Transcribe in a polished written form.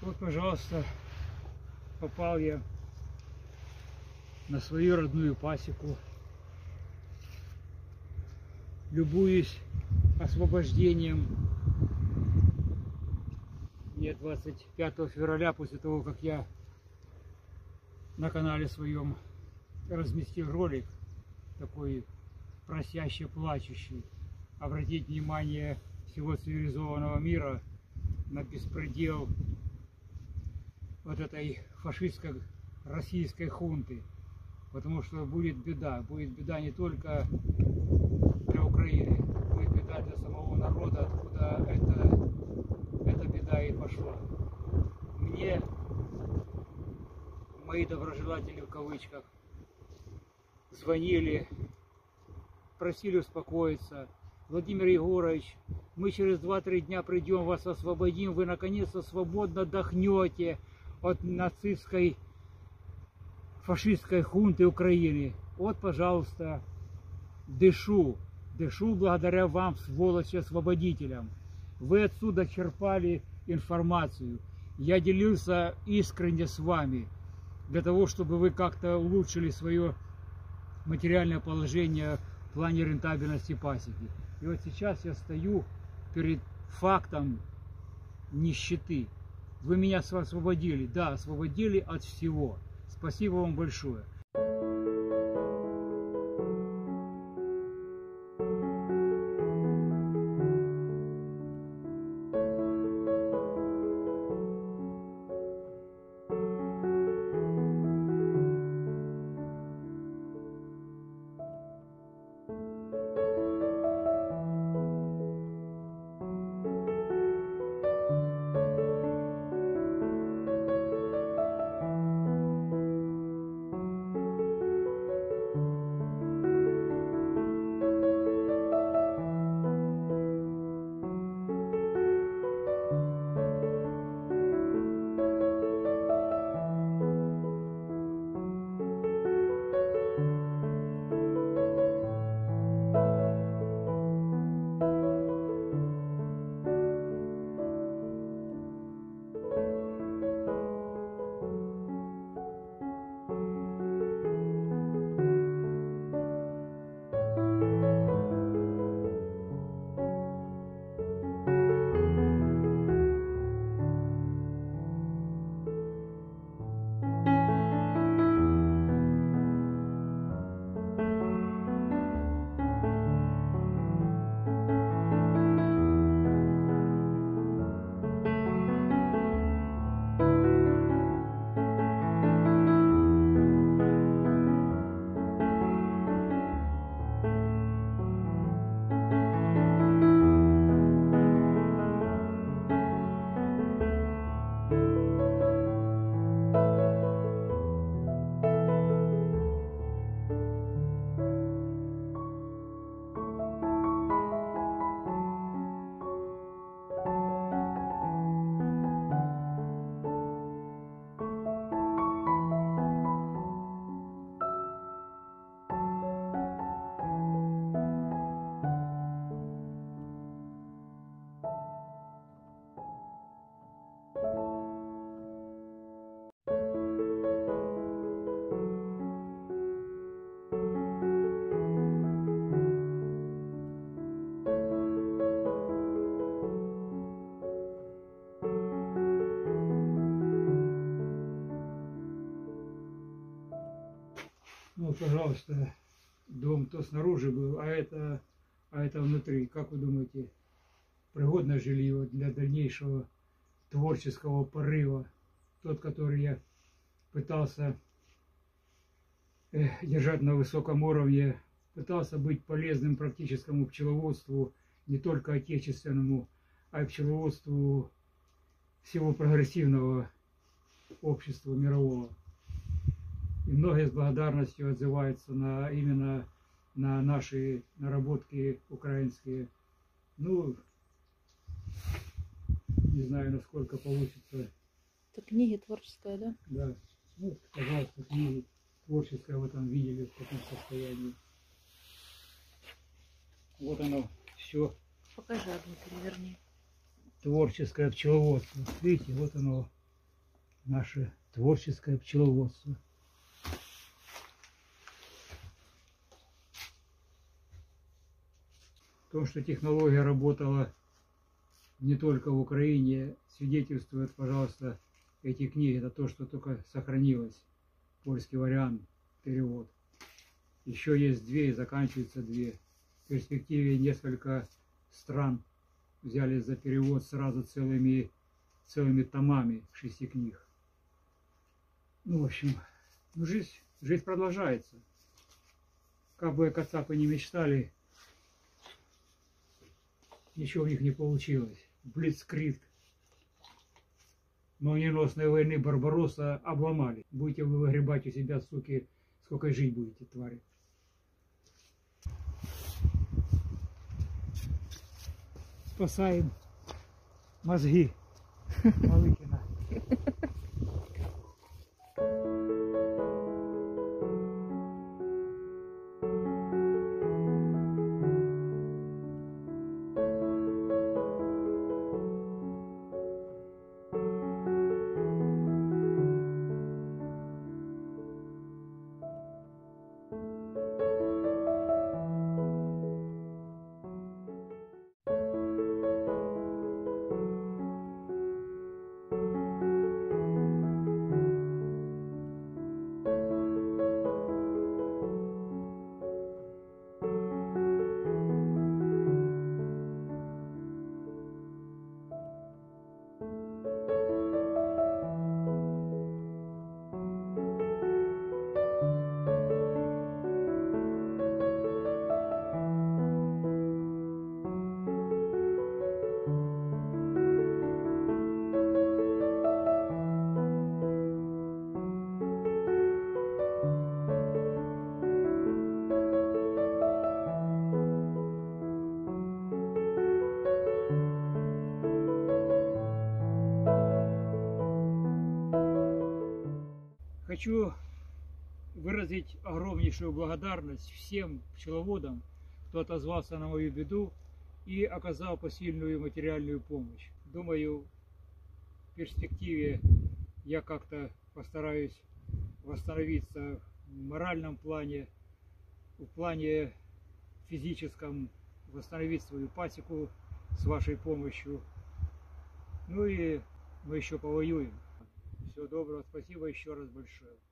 Вот, пожалуйста, попал я на свою родную пасеку. Любуюсь освобождением. Мне 25 февраля, после того, как я на канале своем разместил ролик, такой просящий, плачущий, обратить внимание всего цивилизованного мира на беспредел вот этой фашистской российской хунты. Потому что будет беда не только для Украины, будет беда для самого народа, откуда эта беда и пошла. Мне мои доброжелатели в кавычках звонили, просили успокоиться. Владимир Егорович, мы через 2-3 дня придем, вас освободим, вы наконец-то свободно отдохнете от нацистской фашистской хунты Украины. Вот, пожалуйста, дышу благодаря вам, сволочи-освободителям. Вы отсюда черпали информацию. Я делился искренне с вами, для того, чтобы вы как-то улучшили свое материальное положение в плане рентабельности пасеки. И вот сейчас я стою перед фактом нищеты. Вы меня освободили, да, освободили от всего. Спасибо вам большое. Ну, пожалуйста, дом-то снаружи был, а это внутри. Как вы думаете, пригодное жилье для дальнейшего творческого порыва? Тот, который я пытался держать на высоком уровне, пытался быть полезным практическому пчеловодству, не только отечественному, а и пчеловодству всего прогрессивного общества мирового. И многие с благодарностью отзываются именно на наши наработки украинские. Ну, не знаю, насколько получится. Это книги творческая, да? Да. Ну, пожалуйста, книги творческая, вот там видели в каком состоянии. Вот оно все. Покажи одну, переверни. Творческое пчеловодство. Видите, вот оно наше творческое пчеловодство. То, что технология работала не только в Украине, свидетельствует, пожалуйста, эти книги. Это то, что только сохранилось. Польский вариант, перевод. Еще есть 2 и заканчиваются 2. В перспективе несколько стран взяли за перевод сразу целыми томами 6 книг. Ну, в общем, жизнь продолжается. Как бы кацапы не мечтали, ничего у них не получилось. Блицкриг молниеносной войны Барбаросса обломали. Будете вы выгребать у себя, суки, сколько жить будете, твари. Спасаем мозги Малыхина. Хочу выразить огромнейшую благодарность всем пчеловодам, кто отозвался на мою беду и оказал посильную материальную помощь. Думаю, в перспективе я как-то постараюсь восстановиться в моральном плане, в плане физическом, восстановить свою пасеку с вашей помощью. Ну и мы еще повоюем. Всего доброго, спасибо еще раз большое.